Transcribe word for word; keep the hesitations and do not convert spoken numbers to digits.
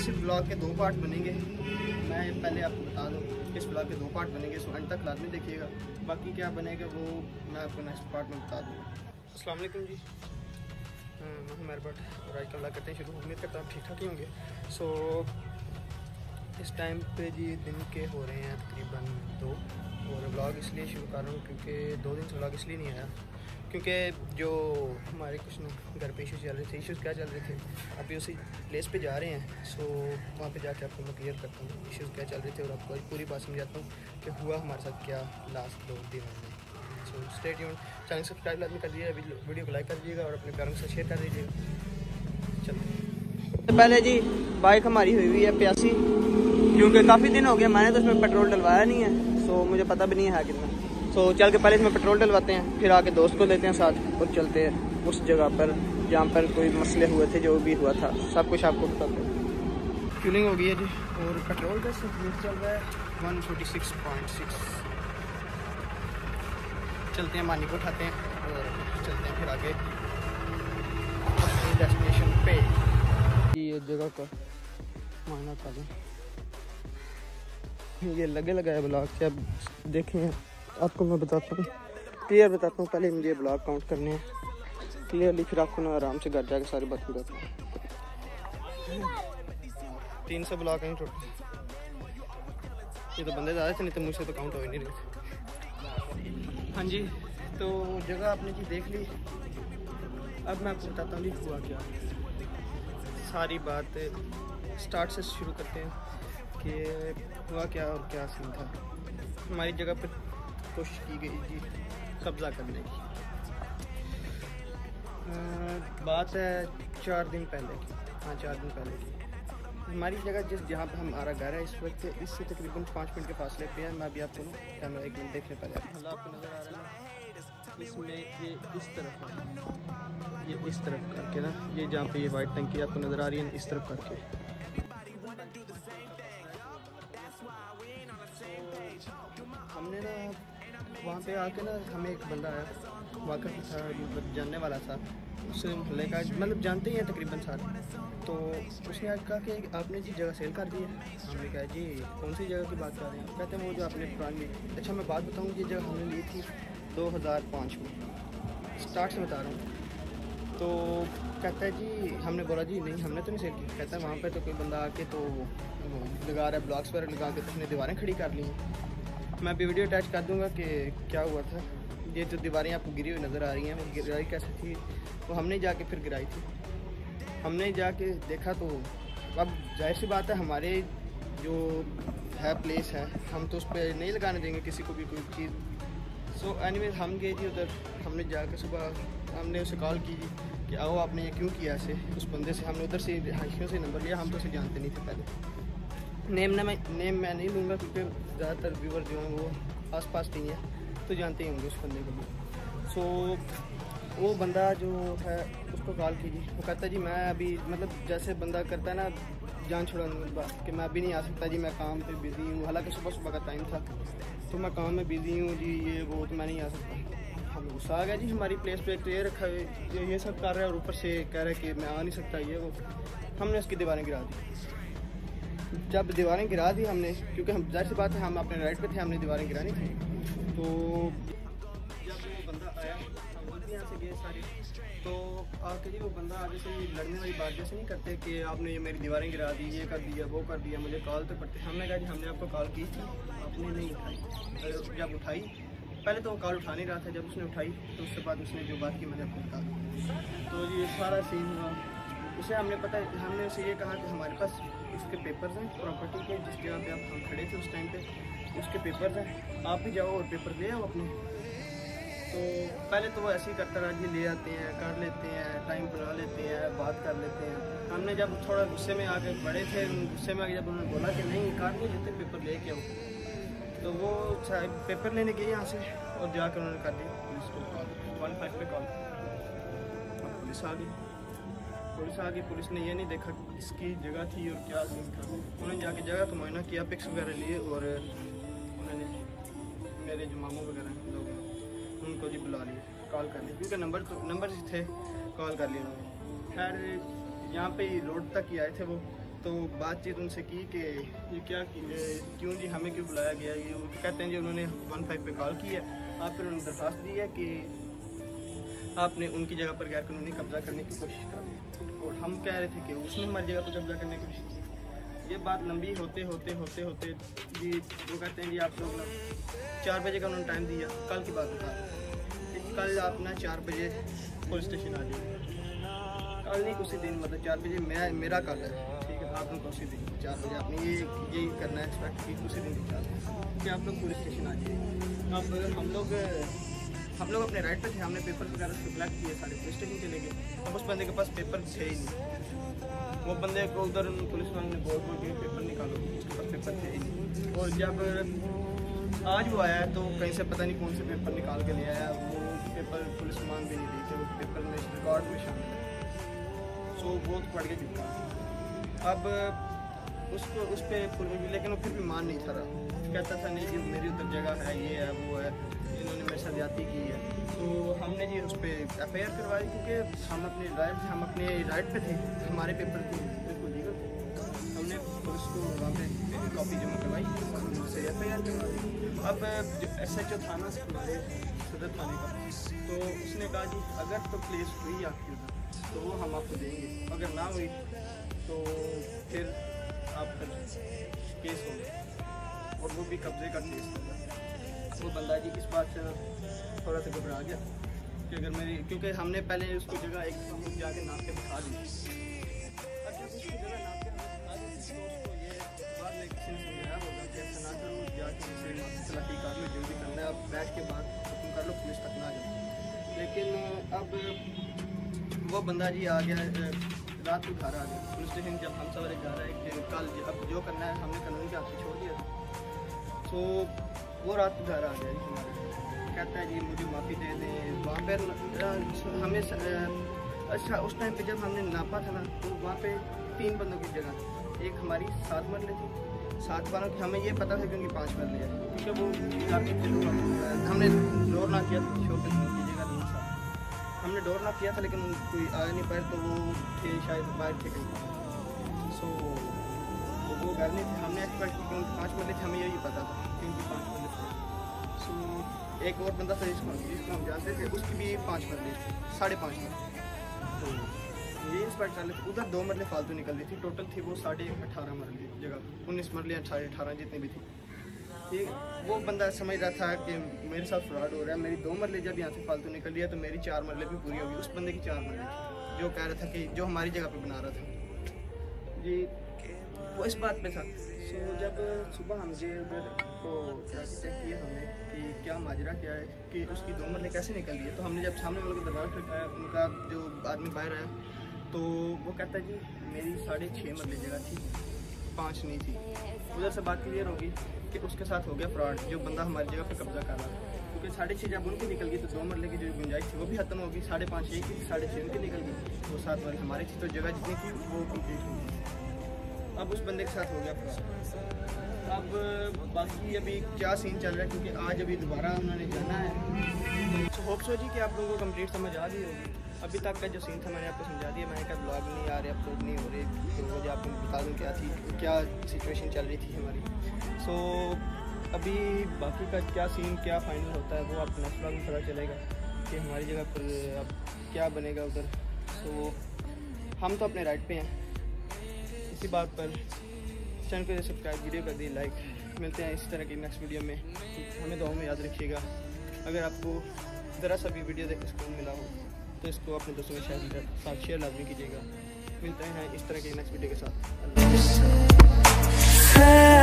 इस ब्लॉग के दो पार्ट बनेंगे। मैं पहले आपको बता दूँ, इस ब्लॉग के दो पार्ट बनेंगे, सो अंत तक लाजमी देखिएगा। बाकी क्या बनेगा वो मैं आपको नेक्स्ट पार्ट में बता दूँगा। अस्सलाम वालेकुम जी, मैं हूं मेहर भट्ट और आज का ब्लॉग करते हैं शुरू। उम्मीद करता हूँ ठीक ठाक ही होंगे। सो इस टाइम पे जी दिन के हो रहे हैं तकरीबन दो, और ब्लॉग इसलिए शुरू कर रहा हूँ क्योंकि दो दिन से ब्लॉग इसलिए नहीं आया क्योंकि जो हमारे कुछ घर पे इशूज़ चल रहे थे। इशूज़ क्या चल रहे थे, अभी उसी प्लेस पे जा रहे हैं। सो वहाँ पे जाके आपको मैं क्लियर करता हूँ इशूज़ क्या चल रहे थे और आपको आज पूरी बात समझाता हूँ कि हुआ हमारे साथ क्या लास्ट दो दिन में। So stay tuned, channel subscribe लाजमी कर दीजिएगा, वीडियो को लाइक कर दीजिएगा और अपने प्यारों से शेयर कर दीजिएगा। चलते तो पहले जी बाइक हमारी हुई हुई है प्यासी, क्योंकि काफ़ी दिन हो गए मैंने तो इसमें पेट्रोल डलवाया नहीं है। सो मुझे पता भी नहीं है कितना। सो चल के पहले इसमें पेट्रोल डलवाते हैं, फिर आके दोस्त को लेते हैं साथ और चलते हैं उस जगह पर जहाँ पर कोई मसले हुए थे, जो भी हुआ था सब कुछ आपको बताते हैं। फ्यूलिंग हो गई है जी और पेट्रोल का रेट चल रहा है one forty six point six. चलते हैं, मानी को उठाते हैं और चलते हैं फिर आगे डेस्टिनेशन पे। ये जगह का मायना कर ये लगे लगा है ब्लॉक से। अब देखें आपको मैं बताता हूँ, क्लियर बताता हूँ। पहले मुझे ब्लॉक काउंट करने हैं क्लियरली, फिर आपको ना आराम से घर जाकर सारी बात बताता हूँ। तीन सौ ब्लॉक हैं टोटल। ये तो बंदे ज़्यादा थे, नहीं तो मुझसे तो काउंट हो ही नहीं रहे। हाँ जी, तो जगह आपने जी देख ली। अब मैं आपको बताता हूँ जी हुआ क्या। सारी बात स्टार्ट से शुरू करते हैं कि हुआ क्या और क्या सीन था। हमारी जगह पर कोशिश की गई जी कब्ज़ा करने की। आ, बात है चार दिन पहले की। हाँ, चार दिन पहले की। हमारी जगह जिस जहाँ पर हमारा घर है इस वक्त इससे तकरीबन पाँच मिनट के फासले पे है। मैं अभी आपको कैमरा एक मिनट देखने पहले हल्ला आपको नज़र आ रहा है। इसमें ये इस तरफ है, ये इस तरफ करके ना, ये जहाँ पे ये वाइट टंकी आपको नज़र आ रही है इस तरफ करके। हमने ना वहाँ पे आके ना हमें एक बंदा आया, वाकई था, मतलब जानने वाला था। उससे मोहल्ले का मतलब जानते ही हैं तकरीबन सारे। तो उसने आज कहा कि आपने जी जगह सेल कर दी है। हमने कहा जी कौन सी जगह की बात कर रहे हैं। कहते हैं वो जो आपने पुरानी। अच्छा मैं बात बताऊँ, ये जगह हमने ली थी दो हज़ार पाँच में, स्टार्ट से बता रहा हूँ। तो कहता है जी, हमने बोला जी नहीं हमने तो नहीं सेल की। कहता है वहाँ पर तो कोई बंदा आके तो लगा रहा है, ब्लॉक्स वगैरह लगा के तो उसने दीवारें खड़ी कर ली हैं। मैं अभी वीडियो अटैच कर दूंगा कि क्या हुआ था। ये जो दीवारें आपको गिरी हुई नज़र आ रही हैं वो गिराई कैसे थी, वो हमने जाके फिर गिराई थी। हमने जाके देखा तो अब जाहिर सी बात है हमारे जो है प्लेस है, हम तो उस पर नहीं लगाने देंगे किसी को भी कोई चीज़। सो एनीवेज हम गए जी उधर। हमने जाके सुबह हमने उसे कॉल की कि आओ आपने ये क्यों किया ऐसे। उस बंदे से हमने उधर से हाशियों से नंबर लिया, हम तो उसे जानते नहीं थे पहले। नेम ना मैं नेम मैं नहीं लूँगा क्योंकि ज़्यादातर व्यूवर जो हैं वो आसपास नहीं है, तो जानते ही होंगे उस बंदे को भी। सो वो बंदा जो है उसको कॉल कीजिए। वो कहता है जी मैं अभी मतलब जैसे बंदा करता है ना जान छुड़ाने की बात कि मैं अभी नहीं आ सकता जी, मैं काम पे बिज़ी हूँ। हालांकि सुबह सुबह का टाइम था तो मैं काम में बिज़ी हूँ जी, ये वो तो मैं नहीं आ सकता। हमें गुस्सा आ गया जी। हमारी प्लेस पे एक तो ये रखा है, ये सब कर रहा है और ऊपर से कह रहा है कि मैं आ नहीं सकता ये वो। हमने उसकी दीवारें गिरा दी। जब दीवारें गिरा दी हमने, क्योंकि हम जाहिर सी बात है हम अपने राइट पे थे, हमने दीवारें गिरानी थी। तो जब वो बंदा आया, हम लोग यहाँ से गए सारे, तो आके जी वो बंदा आगे से लड़ने वाली बात जैसे नहीं करते कि आपने ये मेरी दीवारें गिरा दी, ये कर दिया वो कर दिया, मुझे कॉल तो करते। हमने कहा जी हमने आपको कॉल की थी, आपने नहीं उठाई। जब उठाई, पहले तो वो कॉल उठा नहीं रहा था, जब उसने उठाई तो उसके बाद उसने जो बात की मैंने आपको बता। तो ये सारा सीन हुआ। उसे हमने पता हमने उसे ये कहा कि हमारे पास इसके पेपर्स हैं प्रॉपर्टी के, जिस जगह पे आप हम खड़े थे उस टाइम पे, उसके पेपर्स हैं, आप भी जाओ और पेपर ले आओ अपने। तो पहले तो वो ऐसे ही करता रहा जी, ले आते हैं, कर लेते हैं, टाइम बना लेते हैं, बात कर लेते हैं। हमने जब थोड़ा गुस्से में आके बड़े थे, गुस्से में आके जब उन्होंने बोला कि नहीं कर नहीं लेते, पेपर ले के आओ, तो वो पेपर लेने गए यहाँ से और जाकर उन्होंने कर दिया पुलिस को कॉल, वन फाइव पे कॉल। पुलिस आ गई पुलिस आ गई पुलिस ने ये नहीं देखा किसकी जगह थी और क्या सीन था। उन्होंने जाके जगह का मुआयना किया, पिक्स वगैरह लिए और उन्होंने मेरे जो मामू वगैरह लोग हैं उनको जी बुला लिया, कॉल कर लिया, क्योंकि नंबर तो नंबर थे, कॉल कर लिया उन्होंने। खैर यहाँ पे रोड तक ही आए थे वो, तो बातचीत उनसे की कि ये क्या क्यों जी हमें क्यों बुलाया गया, ये वो कहते हैं जी उन्होंने वन फाइव पे कॉल की है। आप फिर उन्होंने दरख्वास्त दी है कि आपने उनकी जगह पर गैर कानूनी कब्जा करने की कोशिश कर दी, और हम कह रहे थे कि उसने हमारी जगह पर कब्जा करने की कोशिश की। ये बात लंबी होते होते होते होते जी वो कहते हैं जी आप लोग ना चार बजे का उन्होंने टाइम दिया, कल की बात बता रहे हैं, कल आप ना चार बजे पुलिस स्टेशन आ जाइए। कल नहीं उसी दिन, मतलब चार बजे मैं मेरा कल है, ठीक है, आप लोग उसी दिन चार बजे आपने ये यही करना है एक्सपेक्ट की उसी दिन चार कि आप लोग पुलिस स्टेशन आ जाइए। अब हम लोग हम लोग अपने राइट पे थे, हमने पेपर वगैरह से कलेक्ट किए, सारे पुलिस स्टेशन चले गए। अब उस बंदे के पास पेपर थे ही नहीं, वो बंदे को उधर पुलिस वालों ने बोल बोल के पेपर निकालो, उसके पास पेपर थे ही नहीं। और जब आज वो आया तो कहीं से पता नहीं कौन से पेपर निकाल के ले आया, वो पेपर पुलिस मान भी नहीं रही थी, वो पेपर में रिकॉर्ड में शामिल है, सो वो पढ़ के चुका। अब उसको उस पर फुल भी, लेकिन वो फिर भी मान नहीं था रहा, कहता था नहीं जी मेरी उधर जगह है, ये है वो है, इन्होंने मेरे साथ ज्यादती की है। तो हमने जी उस पर एफ आई आर करवाई, क्योंकि हम अपने राइट हम अपने राइट पे थे, हमारे पेपर थे बिल्कुल लीगल थे। हमने पुलिस को वहाँ पे कॉपी जमा करवाई, उससे एफ आई आर करवाई। अब जो एस एच ओ थाना से हमारे सदर थाने का, तो उसने कहा जी अगर तो प्लेस हुई आपकी उधर तो वो हम आपको देंगे, अगर ना हुई तो फिर आप केस होगा, और वो भी कब्जे का केस होगा। वो बंदा जी इस बात से थोड़ा सा घबरा गया कि अगर मेरी, क्योंकि हमने पहले उसको जगह एक हम जाके नाप के बिठा दी, अब जब उसको जगह नाप के बिठा दी तो उसको ये बाद में किसी ने समझाया होगा कि ऐसा ना करो, जाके किसी तलाशी कर लो, जो भी करना है आप बैठ के बात खत्म कर लो, पुलिस तक ना जाओ। लेकिन अब वो बंदा जी आ गया, रात को घर आ गया पुलिस स्टेशन, जब हम सवारे जा रहे हैं कि कल अब जो करना है हमने कानून के हाथ से छोड़ दिया था। तो वो रात को घर आ गया जी हमारे, कहता है जी मुझे माफ़ी दे दें। वहाँ पर हमें अच्छा उस टाइम पे जब हमने नापा था ना, तो वहाँ पे तीन बंदों की जगह, एक हमारी सात मरले थी, सात वालों की हमें ये पता था क्योंकि पाँच मरले है, क्योंकि वो इलाके के लोग, हमने डोर ना किया था शो पे कीजिएगा नहीं था, हमने डोर ना किया था, लेकिन कोई आ नहीं पाए, तो वो थे शायद बाहर थे कहीं, सो तो वो घर नहीं थे। हमने एक्सपेक्ट की क्योंकि पाँच मरले थे, हमें यही पता था क्योंकि पाँच मरले थे। सो एक और बंदा था जिसको जिसको हम जानते थे, उसकी भी पाँच मरले थे, साढ़े पाँच मरले, तो ये इंस्पेक्ट कर लेते। उधर दो मरले फालतू निकल रही थी, टोटल थी वो साढ़े अठारह मरले जगह, उन्नीस मरले अठारह अठारह जितनी भी थी। ठीक, वो बंदा समझ रहा था कि मेरे साथ फ्रॉड हो रहा है, मेरी दो मरले जब यहाँ से फालतू निकल रही है तो मेरी चार मरले भी पूरी होगी। उस बंदे की चार मरले थी जो कह रहा था कि जो हमारी जगह पे बना रहा था जी, वो इस बात पे था। सो जब सुबह हम गए उधर तो जाके चेक किया हमने कि क्या माजरा क्या है, कि उसकी दो मरले कैसे निकल रही है। तो हमने जब सामने वालों को दरवाजा खड़काया, उनका जो आदमी बाहर आया तो वो कहता है जी मेरी साढ़े छः मरले जगह थी, पाँच नहीं थी। उधर से बात क्लियर होगी कि उसके साथ हो गया फ्रॉड, जो बंदा हमारी जगह पे कब्जा कर रहा था, क्योंकि साढ़े छः जब उनकी निकल गई तो दो मरले की जो गुंजाइश थी वो भी खत्म होगी, साढ़े पाँच एक की, साढ़े छः उनकी निकल गई, वो सात वाली हमारी थी, तो जगह जितनी थी वो कम्प्लीट हो गई। अब उस बंदे के साथ हो गया फ्रॉड। अब बाकी अभी क्या सीन चल रहा है, क्योंकि आज अभी दोबारा उन्होंने जाना है, तो होप सो जी कि आप लोगों को कंप्लीट समझ आ गई होगी। अभी तक का जो सीन था मैंने आपको समझा दिया, मैंने कहा ब्लॉग नहीं आ रहे, अपलोड नहीं हो रहे, तो मुझे आपको बता दूँ क्या थी, क्या सिचुएशन चल रही थी हमारी। सो अभी बाकी का क्या सीन क्या फाइनल होता है वो आप नेक्स्ट ब्लॉग में पता चलेगा कि हमारी जगह पर अब क्या बनेगा उधर। सो हम तो अपने राइट पे हैं, इसी बात पर चैनल को सब्सक्राइब, वीडियो कर दी लाइक। मिलते हैं इस तरह की नेक्स्ट वीडियो में, हमें दुआओं में याद रखिएगा। अगर आपको ज़रा सा भी वीडियो देख के सुकून मिला हो तो इसको अपने दोस्तों के साथ शेयर लाजमी कीजिएगा। मिलते हैं इस तरह के नेक्स्ट वीडियो के साथ।